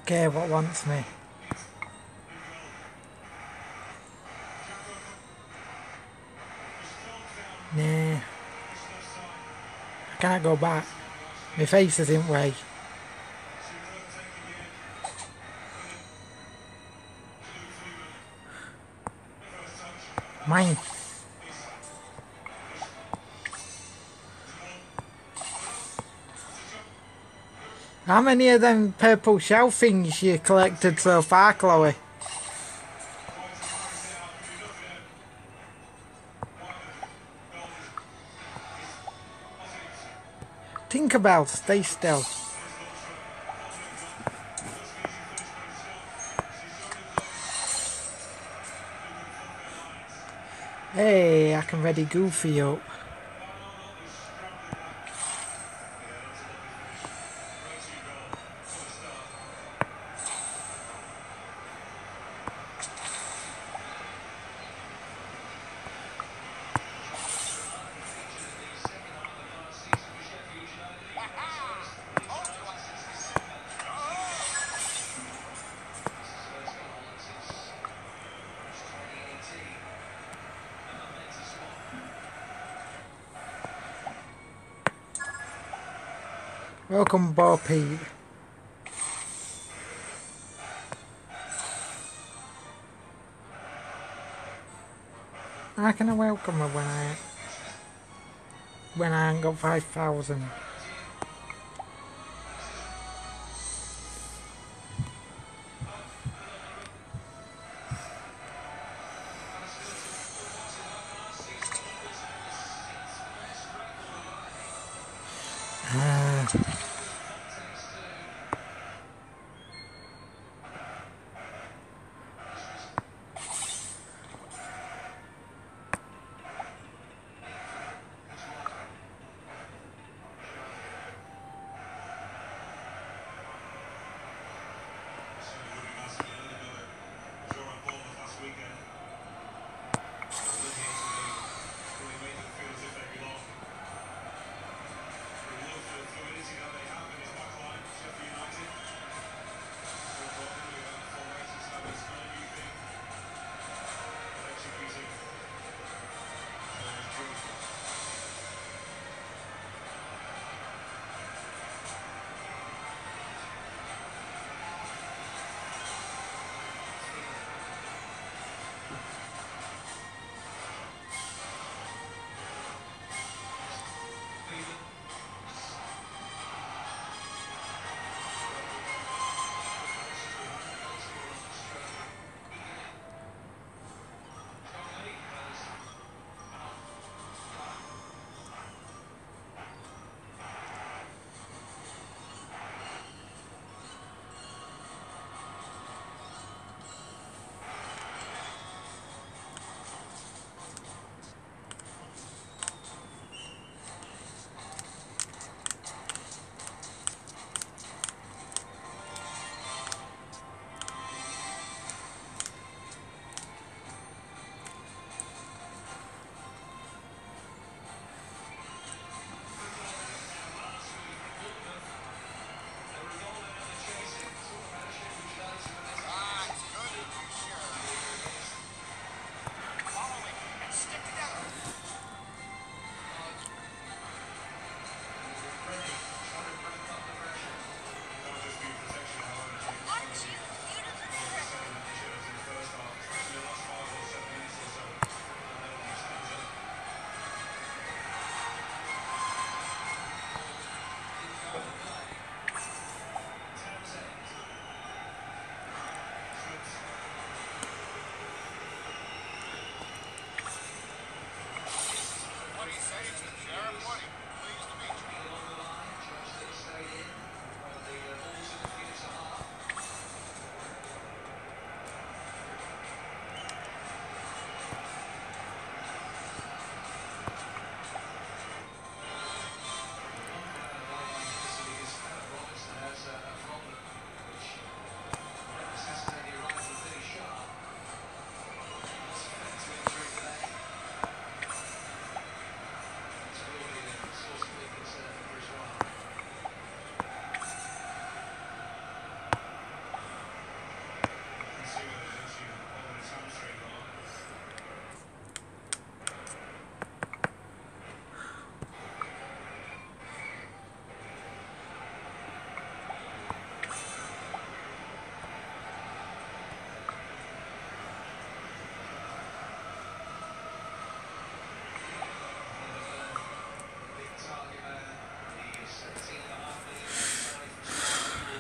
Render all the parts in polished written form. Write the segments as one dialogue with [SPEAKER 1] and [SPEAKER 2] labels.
[SPEAKER 1] care what wants me. Nah. I can't go back. My face is in way. Mine. How many of them purple shell things you collected so far, Chloe? Tinkerbell, stay still. Hey, I can ready Goofy up. Welcome, Bo Pete. How can I welcome her when I ain't got 5,000?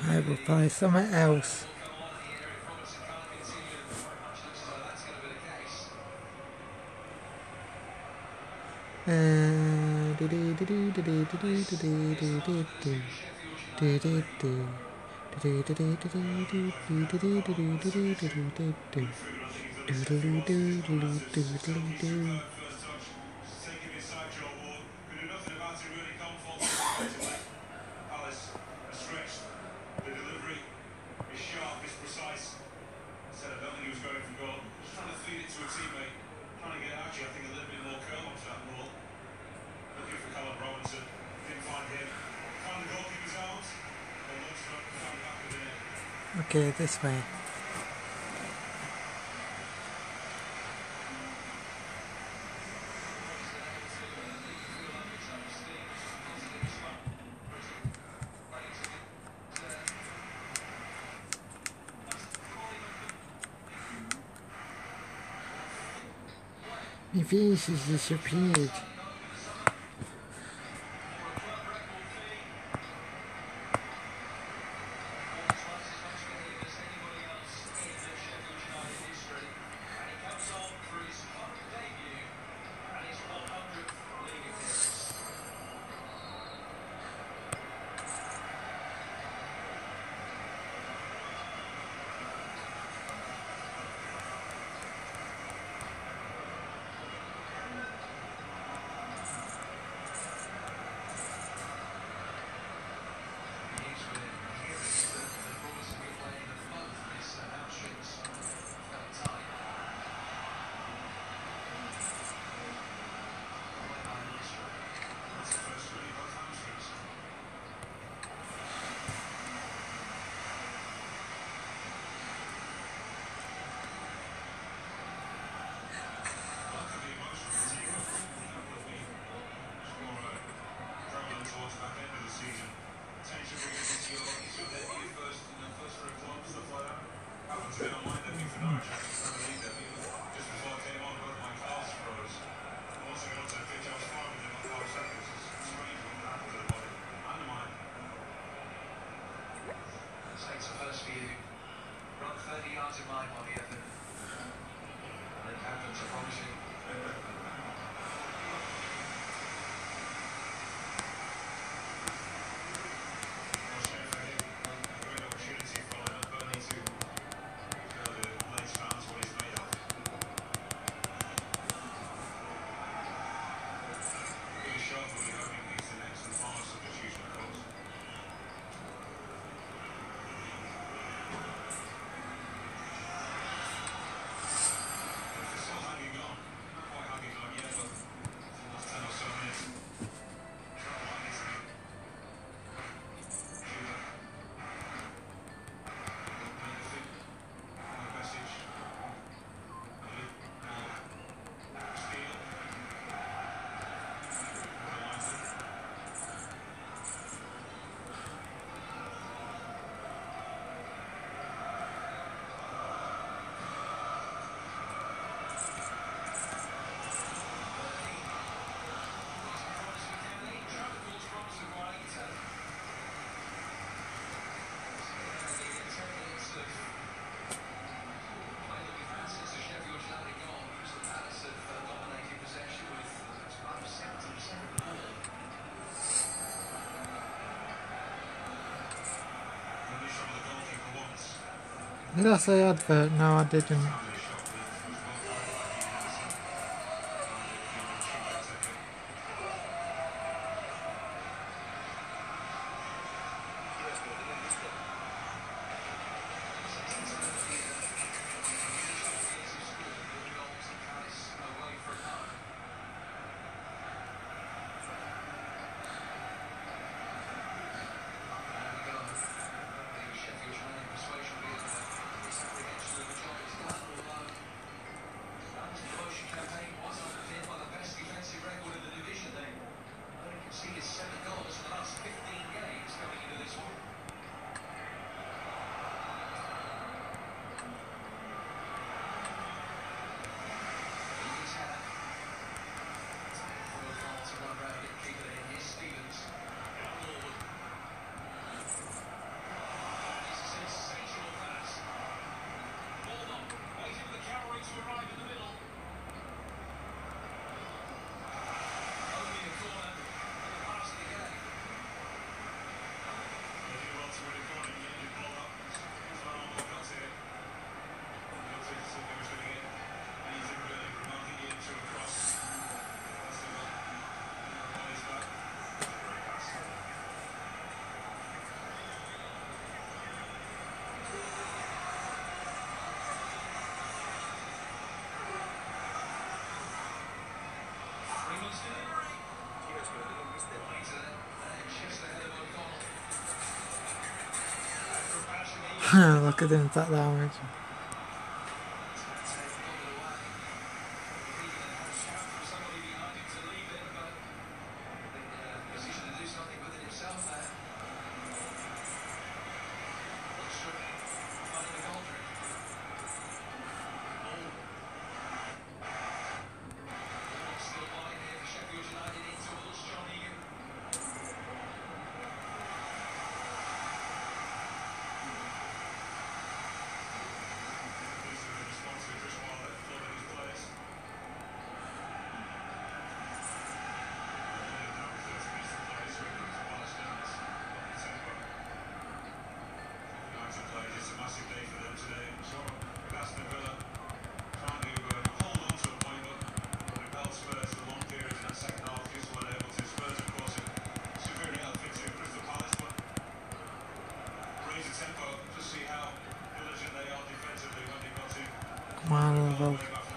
[SPEAKER 1] I will play something else. Okay, this way. My face has disappeared. Did I say advert? No, I didn't. Look at him take damage. Come on, love.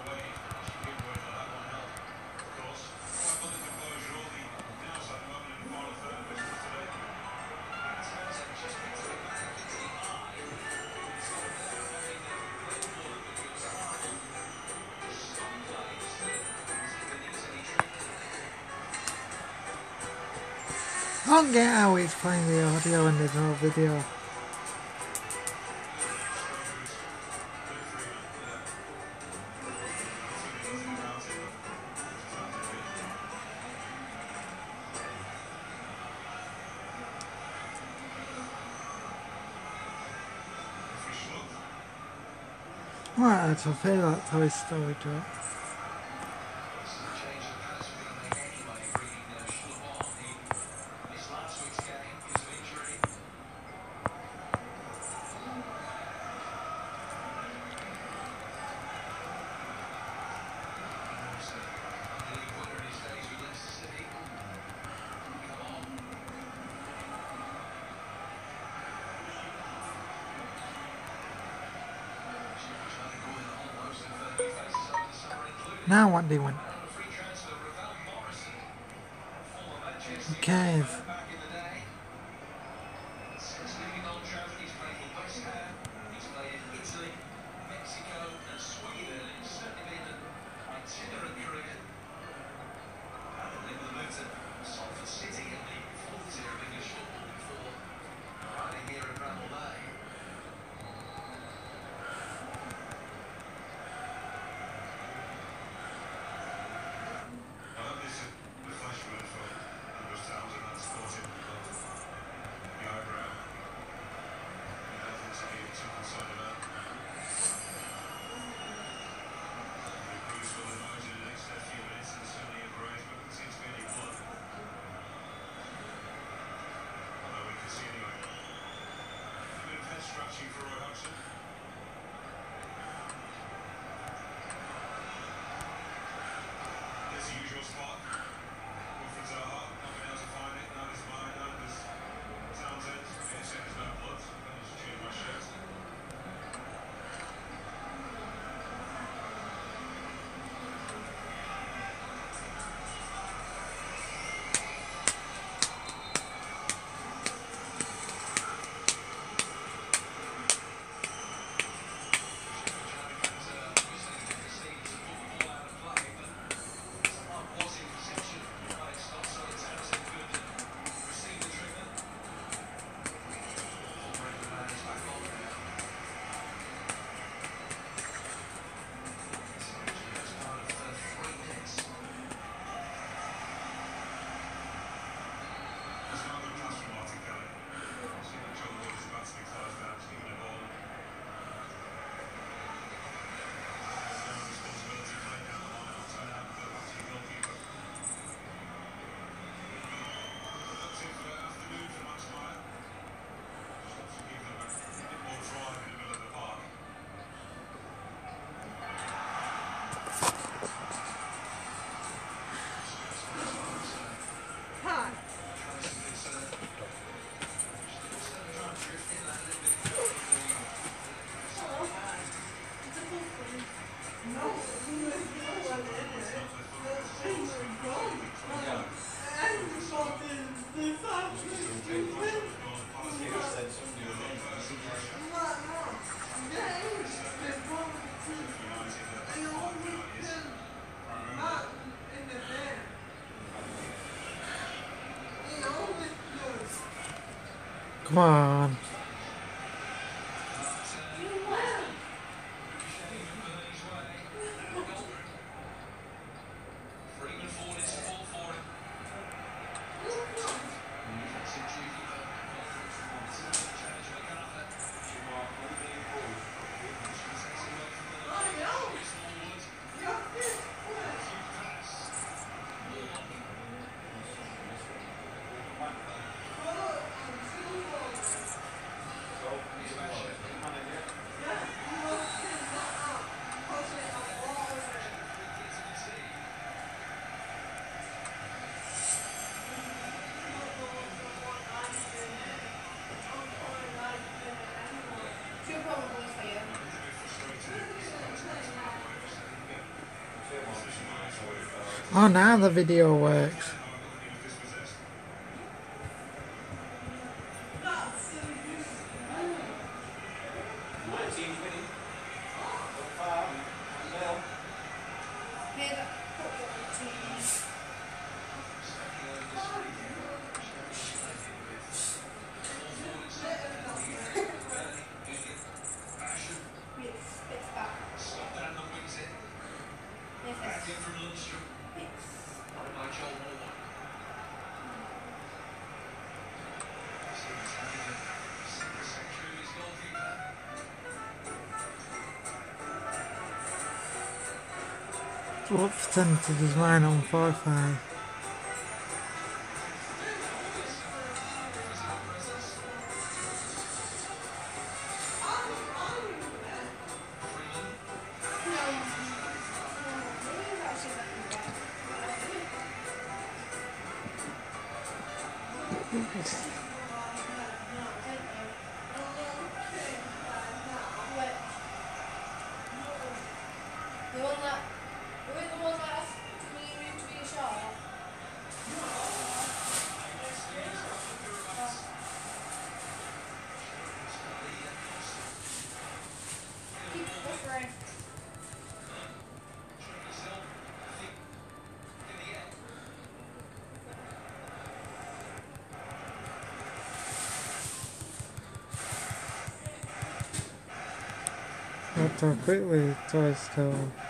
[SPEAKER 1] I don't get how he's playing the audio and there's no video. Right, I'll play that Toy Story track. Now what do you want? Okay. Come on. Oh, now the video works. What percentage is mine on 4-5? That's how quickly Toy Story.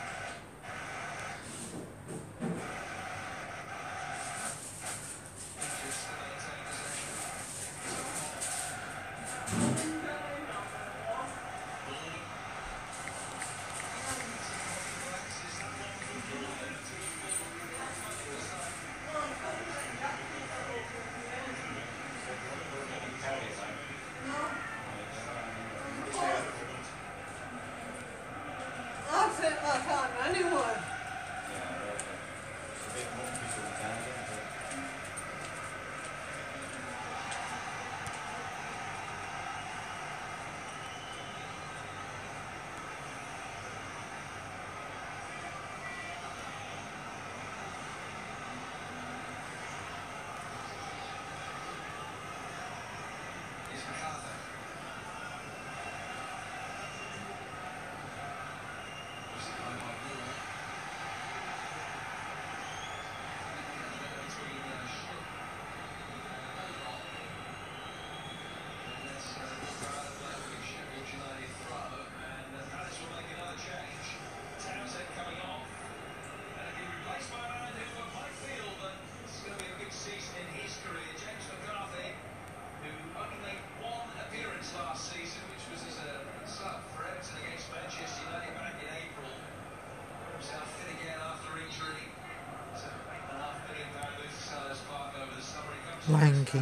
[SPEAKER 1] Lanky.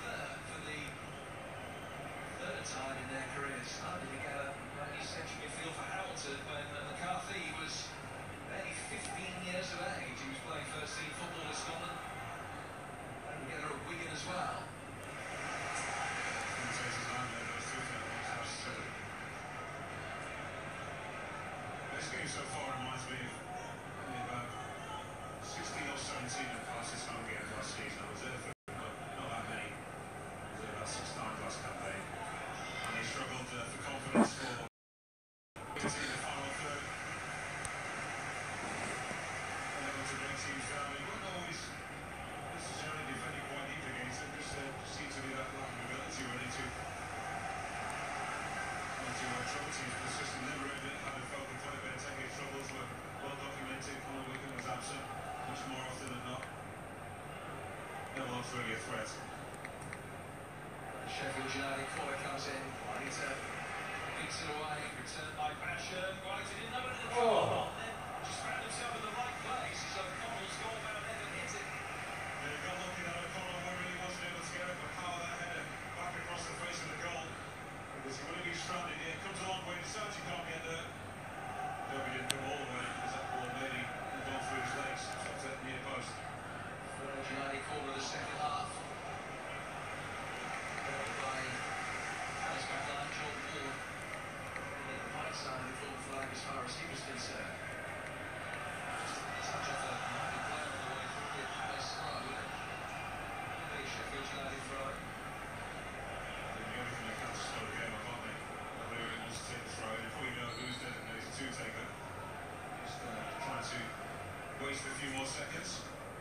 [SPEAKER 2] Time in their career, starting to get a central midfield This game so far reminds me of only about 16 or 17 of Price's home games last season. I was there for not that many. I was there about 6 times last campaign. And they struggled for confidence for into the final third. And able to bring teams down. They weren't always necessarily defending quite deep against them. Just seemed to be that lack of ability really to trouble teams. But the system never ended. Had a felt the quite a bit of technical troubles were well documented. Conor Wickham was absent much more often than not. No one's really a threat.
[SPEAKER 3] Sheffield United corner comes in. Juanita beats it away. Returned by Basher. Juanita didn't know it. Then just found himself in the right place. So Connell's goal about header hit it.
[SPEAKER 2] They got lucky that O'Connell really wasn't able to get up and power that header back across the face of the goal. Because he would have been stranded here. Comes a long way. Decides he can't get there. Derby didn't come all the way because that ball nearly gone through his legs. Stopped at the near post.
[SPEAKER 3] Third United corner of the second half. By Alice Backline, Jordan Ward. On the right side of the full flag as far as he was concerned. Touch off a mighty player on the way through it. Alice Rowe. The Sheffield United throw.
[SPEAKER 2] The only thing that counts to slow the game up, aren't they? Who wants to take the throw in. Before you know who's designated to take it. Just trying to waste a few more seconds.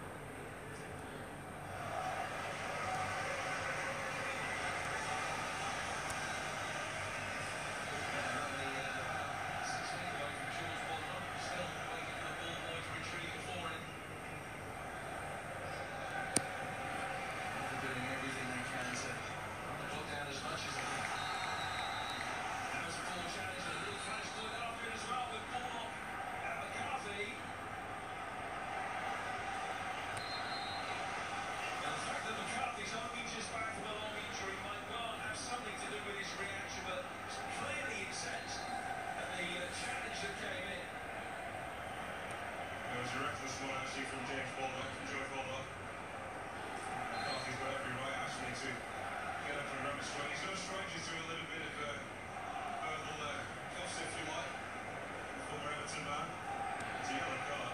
[SPEAKER 2] Reckless one actually from James Baldock, from Joe Baldock. McCarthy's got every right actually to get up and run the straight. He's no stranger to a little bit of verbal cuffs, if you like. The former Everton man. It's a yellow card.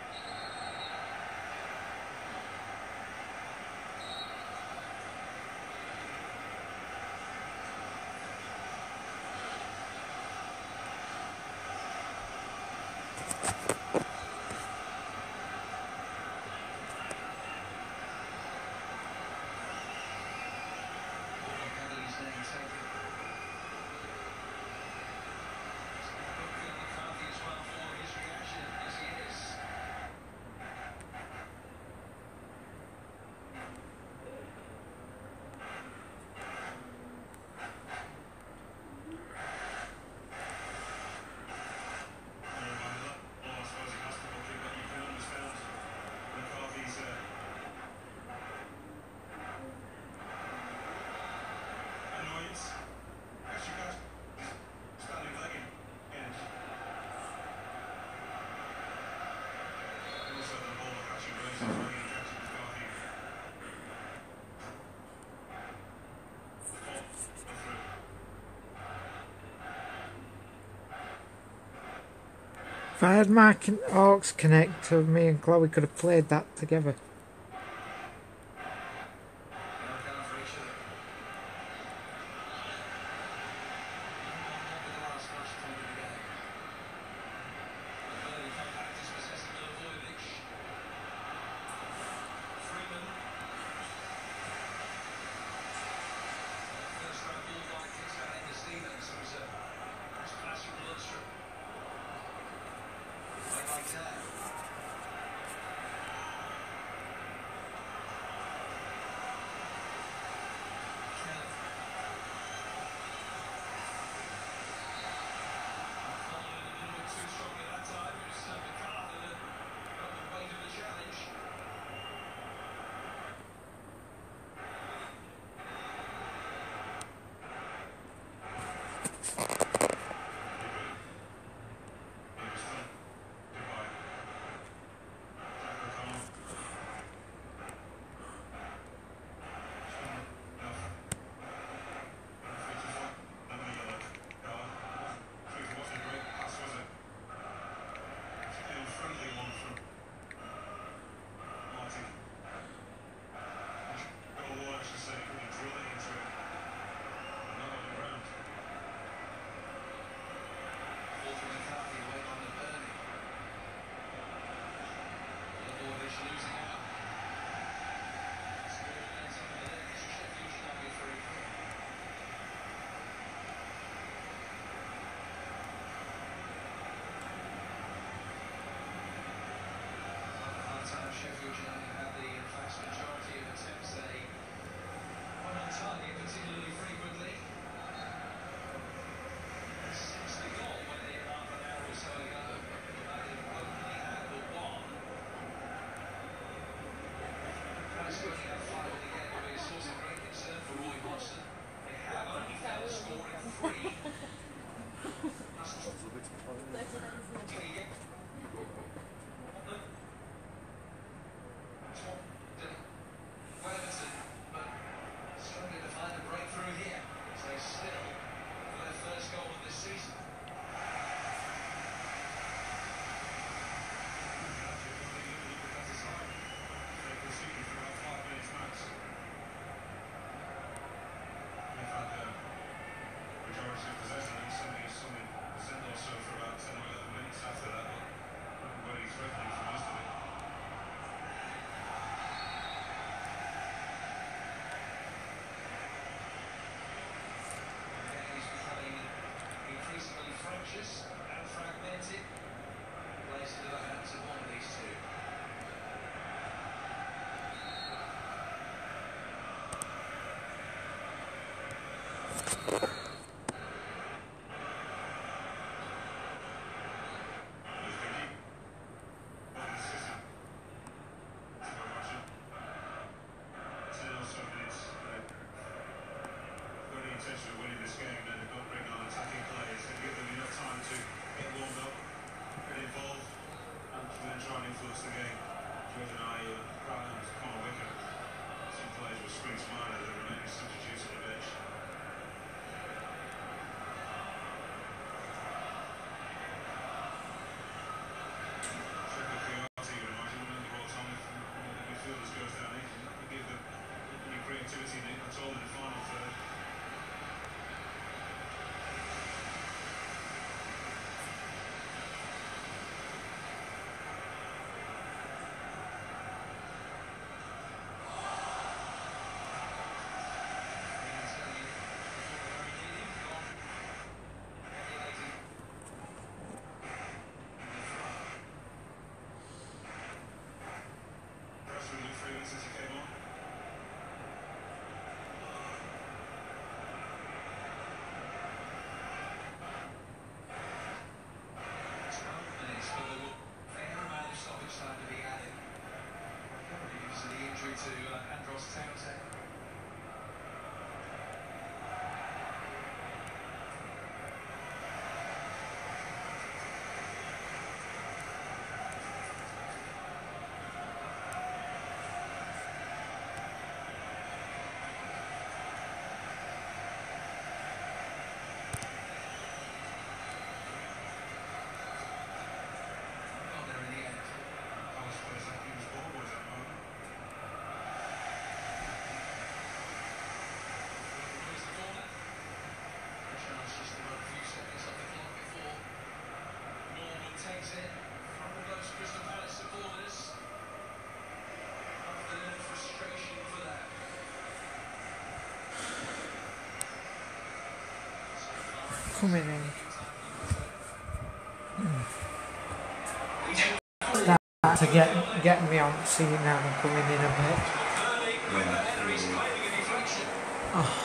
[SPEAKER 1] If I had my aux connector, me and Chloe could have played that together.
[SPEAKER 3] vast majority of attempts they went on target particularly frequently. Since the goal went in half an hour or so ago, they have only had the one. Perhaps working out 5 again will be a source of great concern for Roy Hodgson. They have only found scoring 3. And fragmented, plays into the hands of one of these two.
[SPEAKER 1] Coming in. Start to get me on the seat now and coming in a bit. Oh.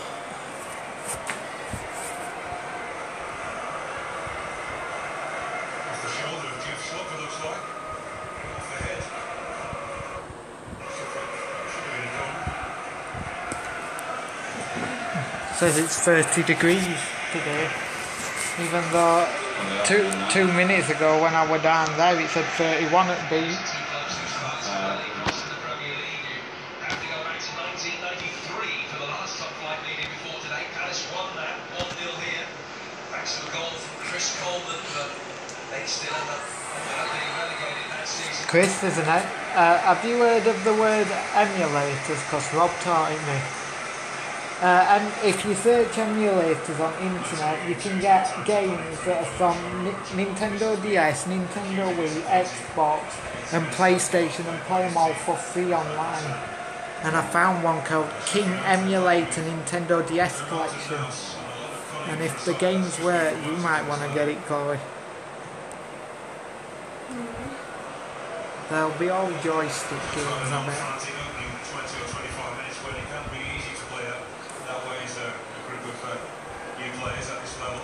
[SPEAKER 1] Says it's 30 degrees today, even though two minutes ago when I were down there it said 31 at the beach. Chris, isn't it? Have you heard of the word emulators? Because Rob taught it me. And if you search emulators on internet, you can get games that are from Nintendo DS, Nintendo Wii, Xbox and PlayStation and play them all for free online. And I found one called King Emulator Nintendo DS Collection. And if the games work, you might want to get it, Chloe. There'll be all joystick games on it.
[SPEAKER 2] 20 or 25 minutes when it can be easy to play that way as a group of new players at this level.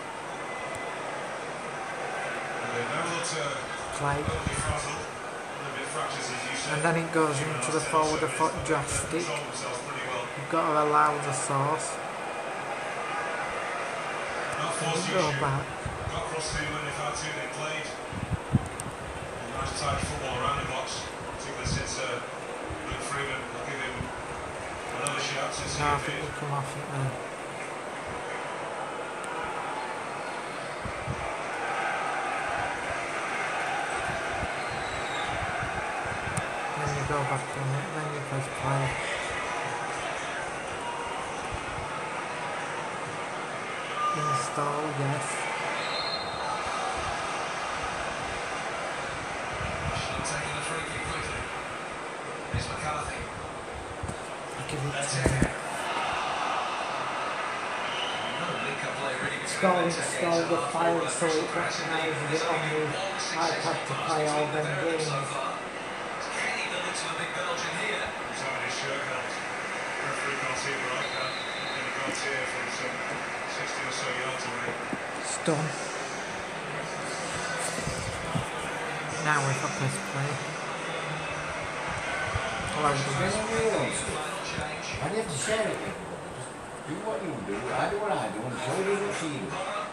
[SPEAKER 2] They now look
[SPEAKER 1] play.
[SPEAKER 2] a little bit frazzled, a little bit fractious, as you said.
[SPEAKER 1] And then it goes into the forward of foot drastic. You've got to allow the source. Go back.
[SPEAKER 2] Got across the field when they've had to, they played a nice tight football around the box, particularly since Luke Freeman will give him another shot to see
[SPEAKER 1] I
[SPEAKER 2] if
[SPEAKER 1] think
[SPEAKER 2] it
[SPEAKER 1] we'll come off it now. Then you go back on it, then you press play. Install, yes.
[SPEAKER 3] Taking the free kick quickly. Here's McCarthy.
[SPEAKER 1] I give it
[SPEAKER 3] That's
[SPEAKER 1] to
[SPEAKER 3] it.
[SPEAKER 1] him.
[SPEAKER 3] Another link-up play really between
[SPEAKER 1] Install
[SPEAKER 3] the
[SPEAKER 1] the file so it recognises it on the iPad to play all them games.
[SPEAKER 3] Kenny that looks for the big Belgian here.
[SPEAKER 2] he's having his shirt held. Referee can't see the right now. And he can't see it from some 60 or so yards away.
[SPEAKER 1] It's done. Now if I press play. Hello,
[SPEAKER 3] Final change.
[SPEAKER 4] Why do you have to share it? Just do what you do, I do what I do, and show you what she do.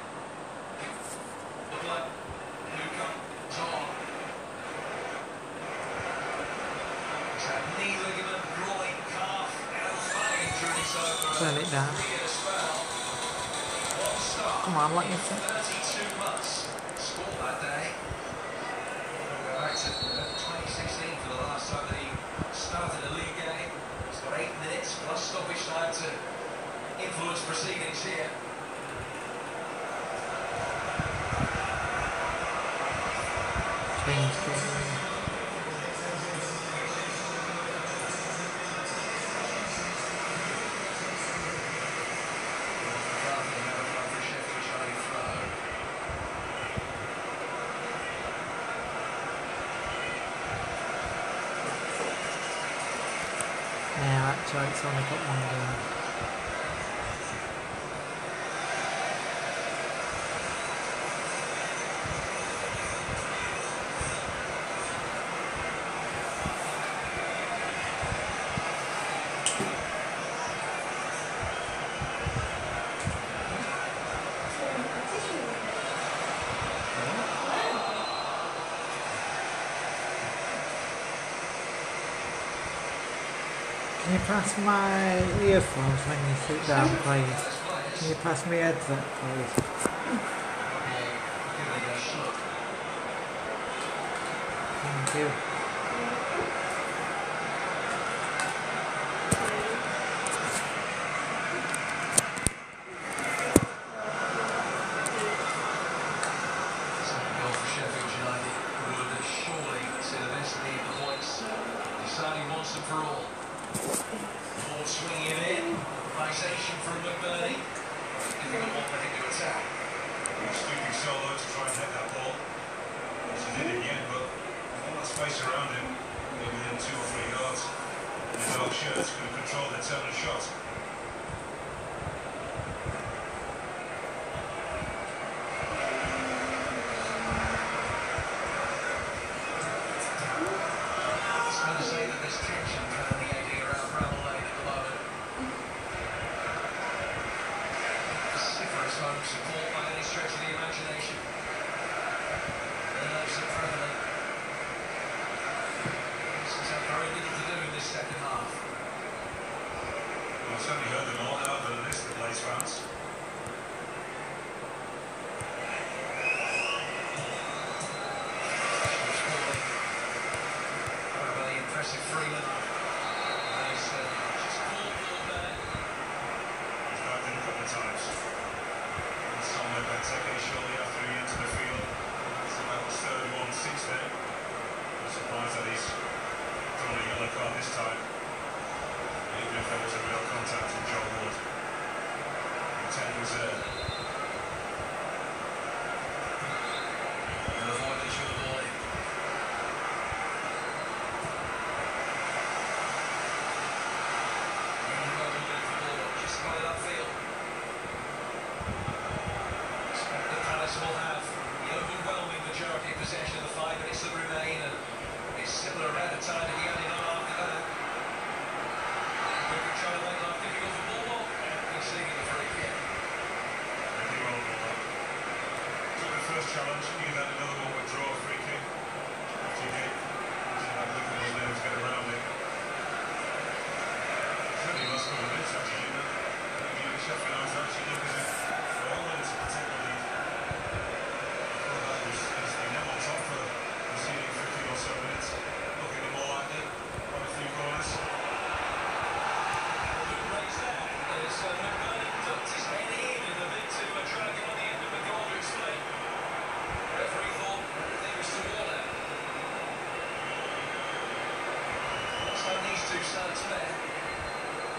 [SPEAKER 3] The blood. Luca. Tom. He's had knee ligament, groin, calf, elbow injury, so
[SPEAKER 1] turn it down.
[SPEAKER 3] one start.
[SPEAKER 1] Come on, let me see.
[SPEAKER 3] 32 months. Scored that day. We'll go back to 2016 for the last time that he started a league game. He's got 8 minutes plus stoppage time to influence proceedings here.
[SPEAKER 1] Change the yeah, actually it's only got one game. Can you pass my earphones when you sit down, please? Can you pass me headset, please? Thank you.
[SPEAKER 3] Goal for Sheffield United would surely see the best lead the points. Deciding once and for all. Ball swinging in. Organisation from McBurney. Giving them one minute to attack.
[SPEAKER 2] He was stooping so low to try and hit that ball. Which he did in the end, but all that space around him, within 2 or 3 yards. And his dark shirts could have controlled the turn and shot.
[SPEAKER 3] It's fair to say that there's tension permeating around Bramall Lane at the moment. Vociferous home support by any stretch of the imagination. Nerves are prevalent. This has had very little to do in this second half.
[SPEAKER 2] Well, certainly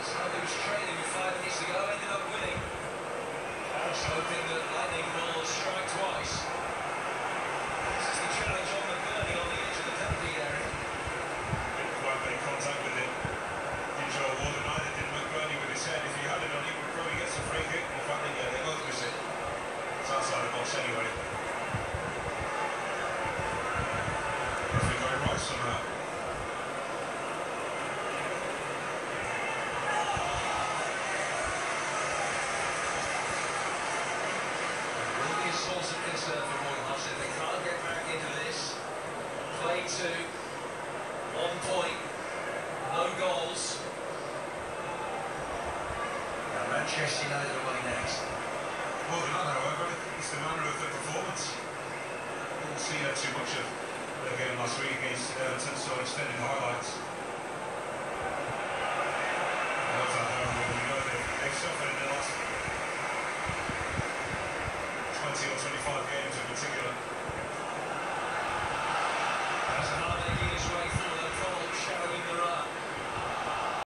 [SPEAKER 3] Someone who was trailing with 5 minutes to go ended up winning. Just hoping that lightning will strike twice. This is the challenge on McBurney on the edge of the penalty area.
[SPEAKER 2] Didn't quite make contact with it. Joe Warden either did McBurney with his head. If he had it on, he would probably get some free kick. In fact, yeah, they both miss it. It's outside the box anyway. Referee got it right somehow.
[SPEAKER 3] Source of concern for Royal Hull. If they can't get back into this, play 2, 1 point, no goals. Now Manchester United are away next.
[SPEAKER 2] Well done, however, it's the manner of the performance. Didn't see too much of the game last week against Tensor extended highlights.